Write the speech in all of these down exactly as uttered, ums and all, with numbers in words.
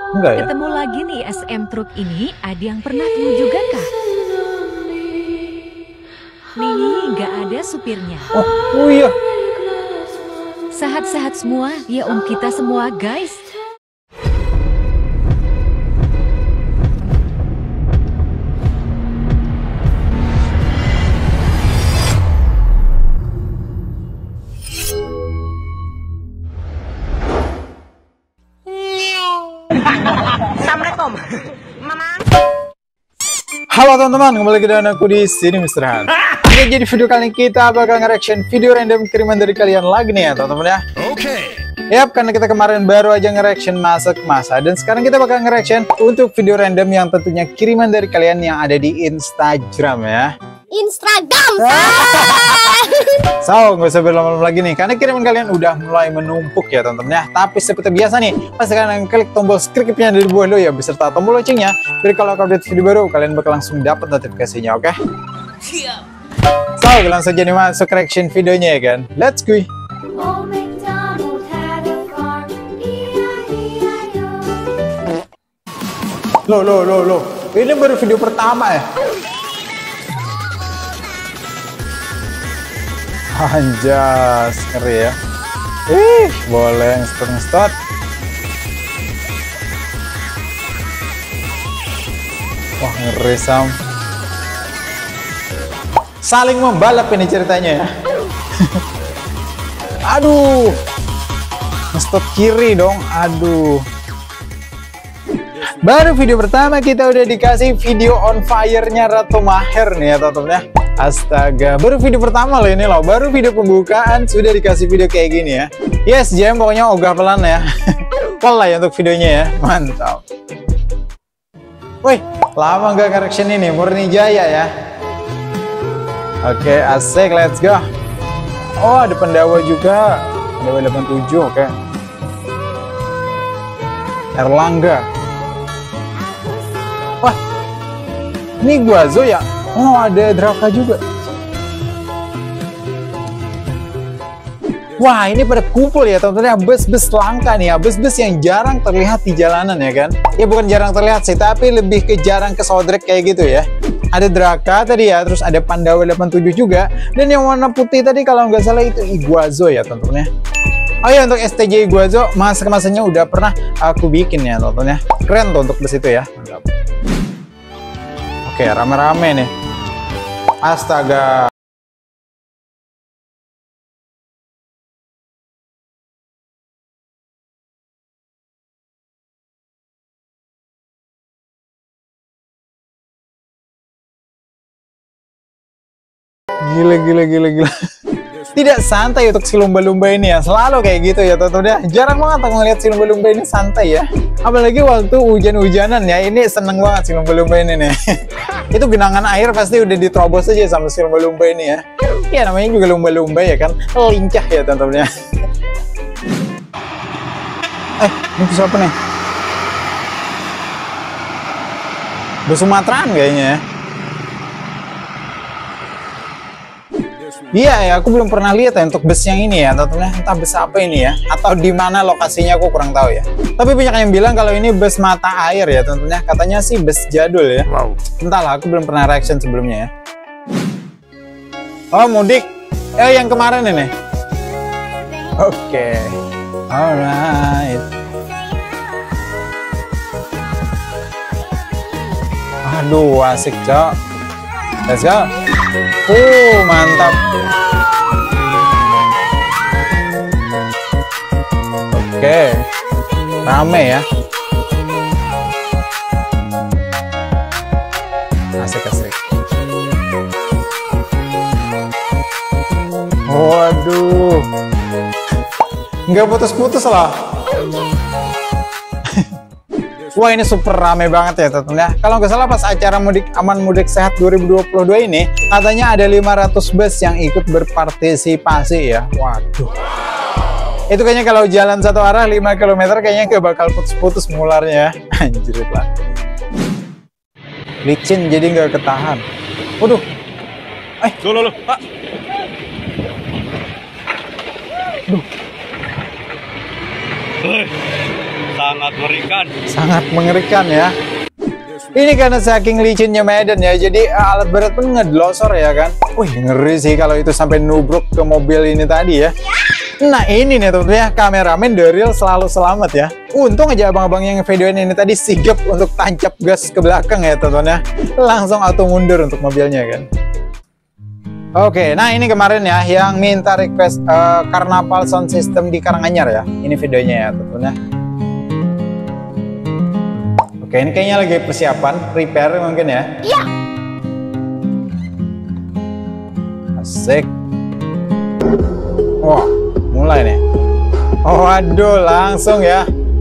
Enggak ya? Ketemu lagi nih S M Truk ini, ada yang pernah ketemu juga kah? Nih, nggak ada supirnya. Oh, oh iya. Sehat-sehat semua, ya om kita semua guys. Assalamualaikum, Mama. Halo teman-teman, kembali lagi dengan aku di sini Mister Han. Oke, jadi video kali ini kita bakal nge-reaction video random kiriman dari kalian lagi nih ya teman-teman ya. Oke. Yap, karena kita kemarin baru aja nge-reaction masak masa, dan sekarang kita bakal nge-reaction untuk video random yang tentunya kiriman dari kalian yang ada di Instagram ya. Instagram. So, nggak usah berlama-lama lagi nih, karena kiriman kalian udah mulai menumpuk ya teman-teman ya. Tapi seperti biasa nih, pastikan kalian klik tombol subscribe-nya dari bawah lo ya, beserta tombol loncengnya. Biar kalau aku update video baru, kalian bakal langsung dapat notifikasinya, oke? Okay? Siap. So, langsung jadi masuk reaction videonya ya kan. Let's go. Loh, loh, loh, loh. Ini baru video pertama ya? Anjas, ngeri ya. Ih, boleh ngestot-ngestot. Wah, ngeri Sam. Saling membalap ini ceritanya ya. Aduh. Ngestot kiri dong, aduh. Baru video pertama kita udah dikasih video on fire-nya Ratu Maher nih ya teman-teman ya. Astaga, baru video pertama loh ini loh, baru video pembukaan sudah dikasih video kayak gini ya. Yes, jam pokoknya ogah pelan ya. Pol lah ya untuk videonya ya, mantap. Wih, lama nggak correction ini, murni jaya ya. Oke, asik, let's go. Oh, ada Pandawa juga, Pandawa delapan puluh tujuh, oke. Erlangga. Wah, ini Guazo ya. Oh, ada Draka juga. Wah, ini pada kumpul ya teman-teman ya, bus-bus langka nih ya, bus-bus yang jarang terlihat di jalanan ya kan. Ya bukan jarang terlihat sih, tapi lebih ke jarang kesodrek kayak gitu ya. Ada Draka tadi ya, terus ada Pandawa delapan puluh tujuh juga, dan yang warna putih tadi kalau nggak salah itu Iguazo ya teman-teman ya. Oh ya, untuk S T J Iguazo, mas-kemasannya udah pernah aku bikin ya teman-teman ya. Keren tuh untuk bus itu ya. Mantap. Oke, rame-rame nih. Astaga. Gila, gila, gila, gila. Tidak santai untuk si lumba-lumba ini ya. Selalu kayak gitu ya teman-teman ya. Jarang banget aku ngeliat si lumba-lumba ini santai ya. Apalagi waktu hujan-hujanan ya. Ini seneng banget si lumba-lumba ini nih. Itu genangan air pasti udah diterobos aja sama si lumba-lumba ini ya. Ya namanya juga lumba-lumba ya kan. Lincah ya teman-teman ya. Eh, ini siapa nih? Bus Sumateraan kayaknya ya. Iya ya, aku belum pernah lihat ya untuk bus yang ini ya, teman-teman. Entah bus apa ini ya, atau di mana lokasinya aku kurang tahu ya. Tapi banyak yang bilang kalau ini bus mata air ya, teman-teman. Katanya sih bus jadul ya. Wow. Entahlah, aku belum pernah reaction sebelumnya ya. Oh, mudik. Eh, yang kemarin ini. Oke. Okay. Alright. Aduh, asik, Cok. Let's go. Uh, mantap. Oke, rame ya. Asik-asik. Waduh, nggak putus-putus lah. Wah, ini super rame banget ya teman-teman ya. Kalau nggak salah pas acara Mudik Aman Mudik Sehat dua ribu dua puluh dua ini, katanya ada lima ratus bus yang ikut berpartisipasi ya. Waduh. Itu kayaknya kalau jalan satu arah lima kilometer kayaknya nggak bakal putus-putus mularnya ya. Anjir lah. Licin jadi nggak ketahan. Waduh. Eh, loh, loh, loh, Pak. Duh. Hei, Sangat mengerikan. Sangat mengerikan ya. Ini karena saking licinnya Medan ya, jadi alat berat pun ngedelosor ya kan. Wih, ngeri sih kalau itu sampai nubruk ke mobil ini tadi ya. Nah ini nih tentunya kameramen The Real selalu selamat ya. Untung aja abang-abang yang videoin ini tadi sigap untuk tancap gas ke belakang ya tentunya. Langsung auto mundur untuk mobilnya kan. Oke, nah ini kemarin ya yang minta request uh, Carnaval Sound System di Karanganyar ya. Ini videonya ya tentunya. Oke, ini kayaknya lagi persiapan, prepare mungkin ya. Iya. Asik. Wah, mulai nih. Oh, waduh, langsung ya.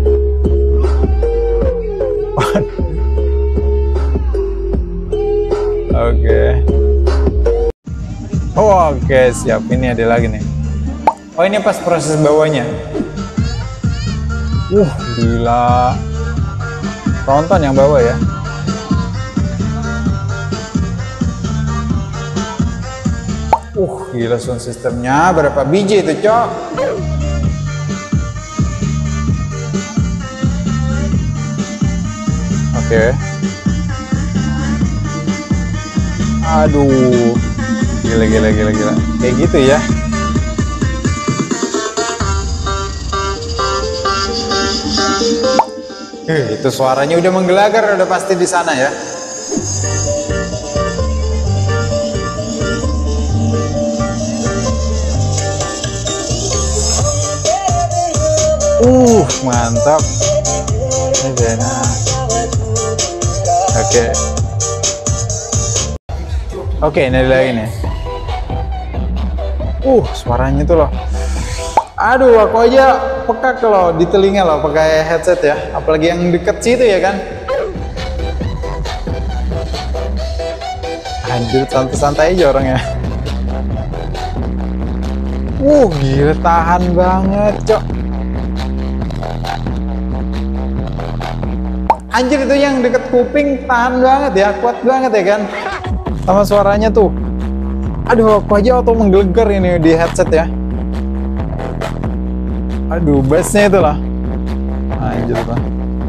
Oke. Oh, oke, siap. Ini ada lagi nih. Oh, ini pas proses bawahnya. Uh, gila. Ronton yang bawa ya. Uh, gila sound sistemnya. Berapa biji itu, Cok? Oke. Aduh. Gila, gila, gila, gila. Kayak gitu ya. Eh, itu suaranya udah menggelagar, udah pasti di sana ya. Uh, mantap. Ini enak. Oke. Oke, ini ada lagi nih. Uh, suaranya tuh loh. Aduh, aku aja peka kalau di telinga loh pakai headset ya, apalagi yang deket situ ya kan. Anjir, santai-santai aja orangnya. Uh, gila, tahan banget, Cok. Anjir, itu yang deket kuping tahan banget ya, kuat banget ya kan. Sama suaranya tuh. Aduh, aku aja auto menggelegar ini di headset ya. Aduh, bassnya itu lah. Anjir lah.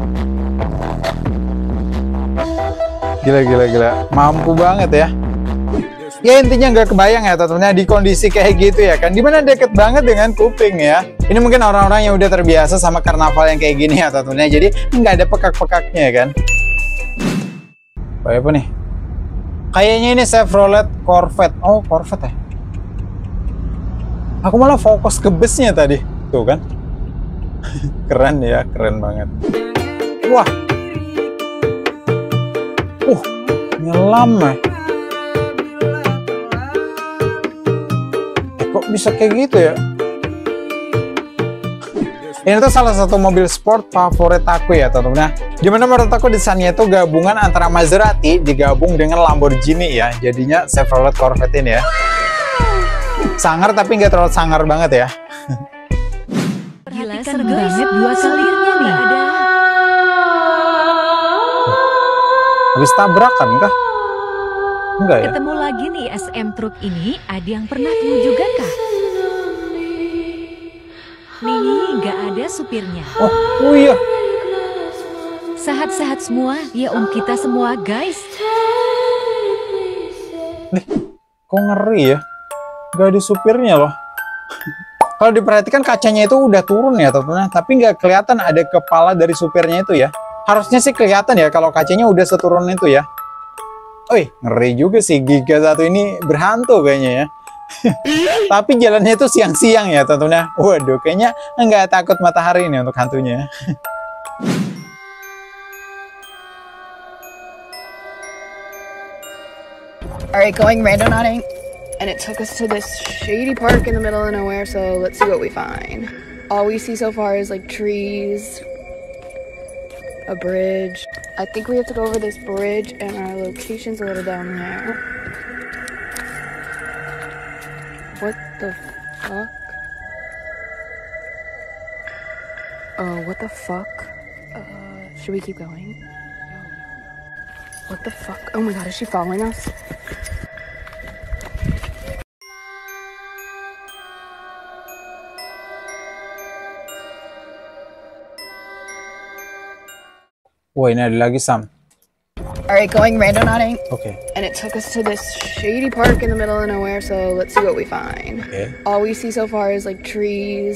Gila, gila, gila. Mampu banget ya. Ya intinya nggak kebayang ya tentunya di kondisi kayak gitu ya kan. Dimana deket banget dengan kuping ya. Ini mungkin orang-orang yang udah terbiasa sama karnaval yang kayak gini ya tentunya. Jadi nggak ada pekak-pekaknya ya kan. Oh, apa nih? Kayaknya ini Chevrolet Corvette. Oh, Corvette ya. Aku malah fokus ke busnya tadi. Tuh kan. Keren ya, keren banget. Wah. Uh, nyelam ya. Eh, kok bisa kayak gitu ya? Ini tuh salah satu mobil sport favorit aku ya teman-teman. Dimana menurut aku desainnya itu gabungan antara Maserati digabung dengan Lamborghini ya. Jadinya Chevrolet Corvette ini ya. Sangar tapi nggak terlalu sangar banget ya. Gila, serem banget dua salirnya nih ada. Habis tabrakan kah? Enggak ya? Ketemu lagi nih S M truk ini, ada yang pernah ketemu juga kah? Nih, nggak ada supirnya. Oh, oh iya. Sehat-sehat semua, ya om kita semua guys. Nih, kok ngeri ya? Gak ada supirnya loh. Kalau diperhatikan kacanya itu udah turun ya teman-teman, tapi nggak kelihatan ada kepala dari supirnya itu ya. Harusnya sih kelihatan ya kalau kacanya udah seturun itu ya. Oi, ngeri juga sih Giga satu ini berhantu kayaknya ya. Tapi jalannya itu siang-siang ya tentunya. Waduh, kayaknya nggak takut matahari ini untuk hantunya. Alright, going randonauting, and it took us to this shady park in the middle of nowhere, so let's see what we find. All we see so far is like trees, a bridge. I think we have to go over this bridge, and our location's a little down there. What the fuck? Oh, what the fuck? Uh, should we keep going? What the fuck? Oh my god, is she following us? Wah, ini ada lagi Sam. Alright, going randonauting. Oke. And it took us to this shady park in the middle of nowhere, so let's see what we find. Oke. All we see so far is like trees,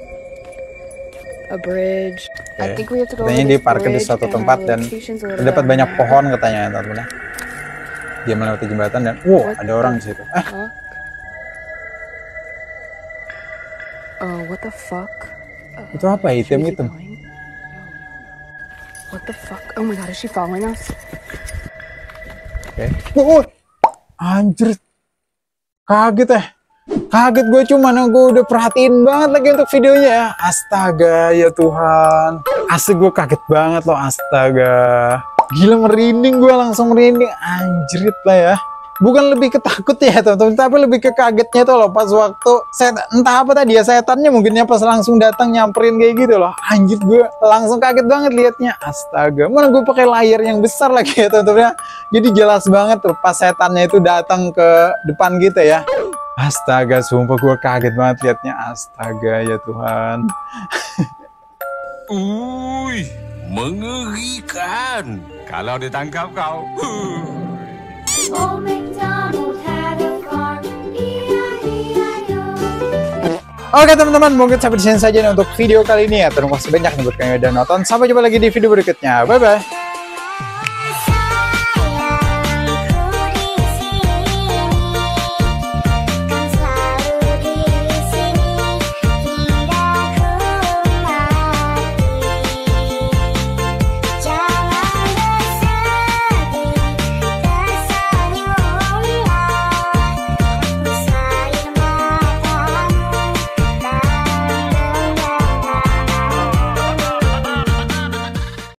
a bridge. I Oke. think we have to go Katanya over dia this parkir di bridge suatu and tempat our dan location's a little dapat bit banyak on pohon katanya ya teman-teman. Dia melewati jembatan dan wow, What ada orang di situ. Ah, Fuck. Oh, what the fuck? itu apa Should we hitam keep hitam? going? What the fuck? Oh my god, is she following us? Oke. Oh, anjir. Kaget ya. Kaget gue, cuman gue udah perhatiin banget lagi untuk videonya ya. Astaga ya Tuhan. Asli gue kaget banget loh, astaga. Gila, merinding gue, langsung merinding. Anjrit lah ya. Bukan lebih ketakut ya teman-teman, tapi lebih ke kagetnya tuh loh pas waktu set, entah apa tadi ya, setannya mungkinnya pas langsung datang nyamperin kayak gitu loh. Anjir, gue langsung kaget banget liatnya. Astaga, mana gue pakai layar yang besar lagi ya teman-teman. Jadi jelas banget tuh pas setannya itu datang ke depan kita ya. Astaga, sumpah gue kaget banget liatnya. Astaga ya Tuhan. Ui, mengerikan kalau ditangkap kau. Old MacDonald had a farm, E I E I O. Oke teman-teman, mungkin sampai di sini saja nih untuk video kali ini ya. Terima kasih banyak nih buat kalian yang udah nonton. Sampai jumpa lagi di video berikutnya. Bye bye.